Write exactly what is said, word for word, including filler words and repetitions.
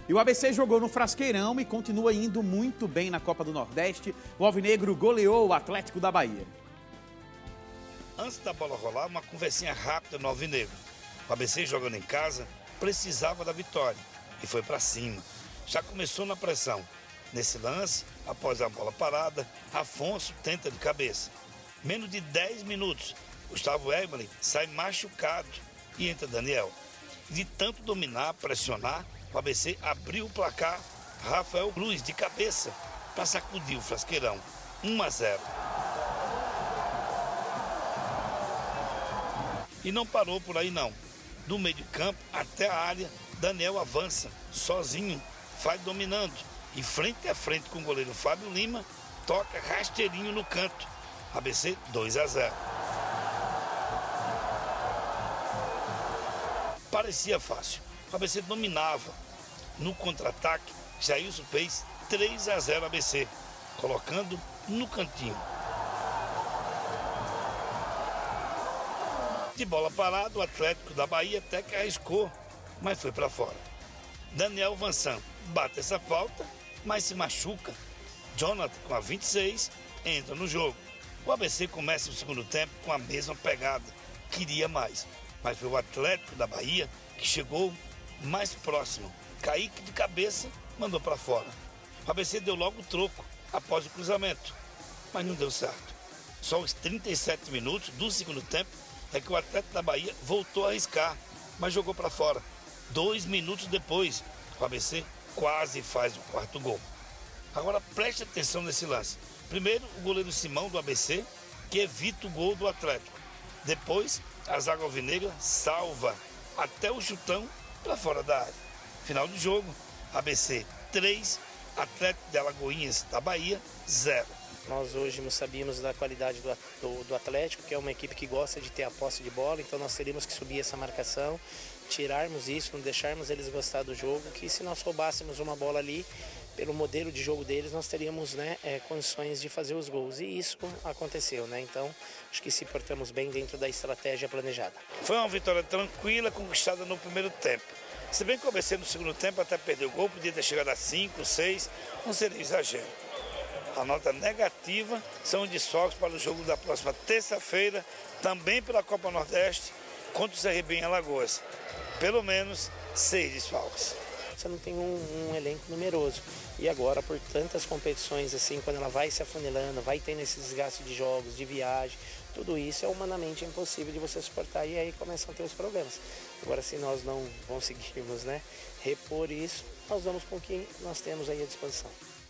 E o A B C jogou no Frasqueirão e continua indo muito bem na Copa do Nordeste. O Alvinegro goleou o Atlético da Bahia. Antes da bola rolar, uma conversinha rápida no Alvinegro. O A B C jogando em casa precisava da vitória e foi para cima. Já começou na pressão. Nesse lance, após a bola parada, Afonso tenta de cabeça. Menos de dez minutos, Gustavo Eberle sai machucado e entra Daniel. De tanto dominar, pressionar, o A B C abriu o placar. Rafael Cruz de cabeça para sacudir o Frasqueirão. um a zero. E não parou por aí não. Do meio de campo até a área, Daniel avança sozinho, vai dominando. E frente a frente com o goleiro Fábio Lima, toca rasteirinho no canto. A B C dois a zero. Parecia fácil. O A B C dominava. No contra-ataque, Jailson fez três a zero A B C, colocando no cantinho. De bola parada, o Atlético da Bahia até que arriscou, mas foi para fora. Daniel Vansan bate essa falta, mas se machuca. Jonathan, com a vinte e seis, entra no jogo. O A B C começa o segundo tempo com a mesma pegada. Queria mais, mas foi o Atlético da Bahia que chegou mais próximo. Kaique de cabeça mandou para fora. O A B C deu logo o troco após o cruzamento, mas não deu certo. Só aos trinta e sete minutos do segundo tempo é que o Atlético da Bahia voltou a arriscar, mas jogou para fora. Dois minutos depois, o A B C quase faz o quarto gol. Agora preste atenção nesse lance. Primeiro, o goleiro Simão do A B C, que evita o gol do Atlético. Depois, a zaga alvinegra salva até o chutão para fora da área. Final do jogo, A B C três, Atlético de Alagoinhas da Bahia zero. Nós hoje não sabíamos da qualidade do, do, do Atlético, que é uma equipe que gosta de ter a posse de bola, então nós teríamos que subir essa marcação, tirarmos isso, não deixarmos eles gostar do jogo, que se nós roubássemos uma bola ali, pelo modelo de jogo deles, nós teríamos né, é, condições de fazer os gols. E isso aconteceu, né? Então, acho que se portamos bem dentro da estratégia planejada. Foi uma vitória tranquila, conquistada no primeiro tempo. Se bem que o A B C no segundo tempo até perdeu o gol, podia ter chegado a cinco, seis, não seria exagero. A nota negativa são os desfalques para o jogo da próxima terça-feira, também pela Copa Nordeste, contra o C R B em Alagoas. Pelo menos seis desfalques. Você não tem um, um elenco numeroso. E agora, por tantas competições, assim, quando ela vai se afunilando, vai tendo esse desgaste de jogos, de viagem, tudo isso é humanamente impossível de você suportar e aí começam a ter os problemas. Agora, se nós não conseguirmos né, repor isso, nós vamos com o que nós temos aí à disposição.